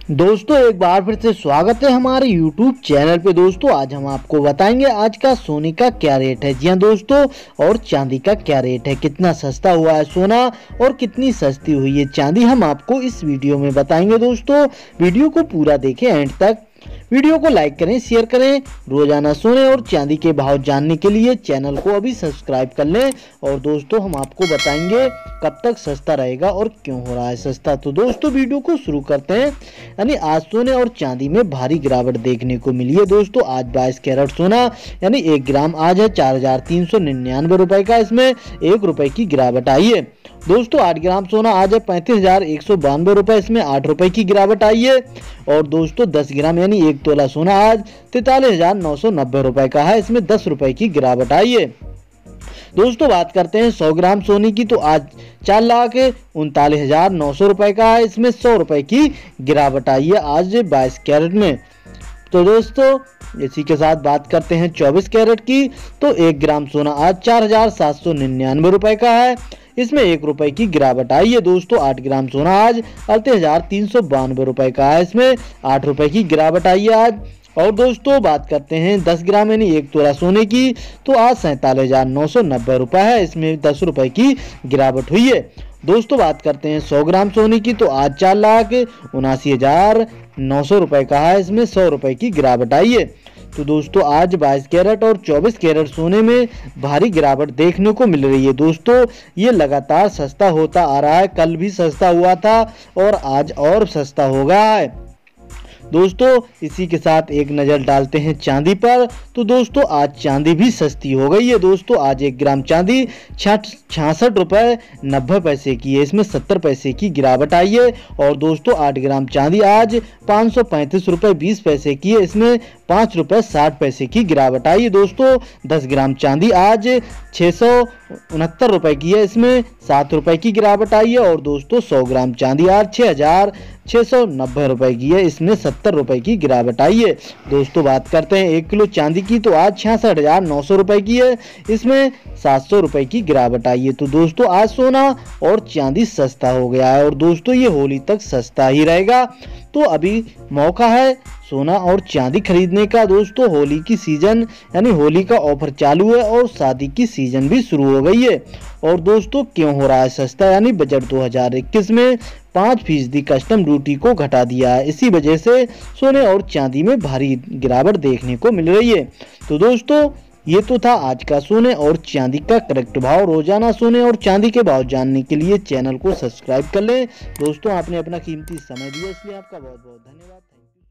दोस्तों एक बार फिर से स्वागत है हमारे YouTube चैनल पे। दोस्तों आज हम आपको बताएंगे आज का सोने का क्या रेट है। जी हाँ दोस्तों, और चांदी का क्या रेट है, कितना सस्ता हुआ है सोना और कितनी सस्ती हुई है चांदी, हम आपको इस वीडियो में बताएंगे। दोस्तों वीडियो को पूरा देखें एंड तक, वीडियो को लाइक करें, शेयर करें। रोजाना सोने और चांदी के भाव जानने के लिए चैनल को अभी सब्सक्राइब कर लें। और दोस्तों हम आपको बताएंगे कब तक सस्ता रहेगा और क्यों हो रहा है सस्ता। तो दोस्तों वीडियो को शुरू करते हैं। यानी आज सोने और चांदी में भारी गिरावट देखने को मिली है। दोस्तों आज 22 कैरेट सोना यानी 1 ग्राम आज है 4,399 रुपए का, इसमें 1 रुपए की गिरावट आई है। दोस्तों 8 ग्राम सोना आज है 35,192 रुपए, इसमें 8 रुपए की गिरावट आई है। और दोस्तों 10 ग्राम यानी 1 तोला सोना आज 43,990 रुपए का है, इसमें 10 रुपए की गिरावट आई है। दोस्तों बात करते हैं 100 ग्राम सोने की, तो आज 4,39,900 रुपए का है, इसमें 100 रुपए की गिरावट आई है आज 22 कैरेट में। तो दोस्तों इसी के साथ बात करते हैं 24 कैरेट की, तो 1 ग्राम सोना आज 4,799 रुपए का है, इसमें 1 रुपए की गिरावट आई है। दोस्तों 8 ग्राम सोना आज 38,392 रुपए का है, इसमें 8 रुपए की गिरावट आई है आज। और दोस्तों बात करते हैं 10 ग्राम यानी 1 तोला सोने की, तो आज 47,990 रुपए है, इसमें 10 रुपए की गिरावट हुई है। दोस्तों बात करते हैं 100 ग्राम सोने की, तो आज 4,79,900 रुपए का है, इसमें 100 रुपए की गिरावट आई है। तो दोस्तों आज 22 कैरेट और 24 कैरेट सोने में भारी गिरावट देखने को मिल रही है। दोस्तों ये लगातार सस्ता होता आ रहा है, कल भी सस्ता हुआ था और आज और सस्ता हो गया है। दोस्तों इसी के साथ एक नज़र डालते हैं चांदी पर, तो दोस्तों आज चांदी भी सस्ती हो गई है। दोस्तों आज 1 ग्राम चांदी 66 रुपये 90 पैसे की है, इसमें 70 पैसे की गिरावट आई है। और दोस्तों 8 ग्राम चांदी आज 535 रुपये 20 पैसे की है, इसमें 5 रुपये 60 पैसे की गिरावट आई है। दोस्तों 10 ग्राम चांदी आज 669 रुपये की है, इसमें 7 रुपये की गिरावट आई है। और दोस्तों 100 ग्राम चांदी आज 6,690 रुपये की है, इसमें 70 रुपये की गिरावट आई है। दोस्तों बात करते हैं 1 किलो चांदी की, तो आज 66,900 रुपये की है, इसमें 700 रुपये की गिरावट आई है। तो दोस्तों आज सोना और चांदी सस्ता हो गया है और दोस्तों ये होली तक सस्ता ही रहेगा। तो अभी मौका है सोना और चांदी खरीदने का। दोस्तों होली की सीजन यानी होली का ऑफर चालू है और शादी की सीजन भी शुरू हो गई है। और दोस्तों क्यों हो रहा है सस्ता, यानी बजट 2021 में 5% कस्टम ड्यूटी को घटा दिया है, इसी वजह से सोने और चांदी में भारी गिरावट देखने को मिल रही है। तो दोस्तों ये तो था आज का सोने और चांदी का करेक्ट भाव। रोजाना सोने और चांदी के भाव जानने के लिए चैनल को सब्सक्राइब कर लें। दोस्तों आपने अपना कीमती समय दिया, इसलिए आपका बहुत बहुत धन्यवाद। Thank you.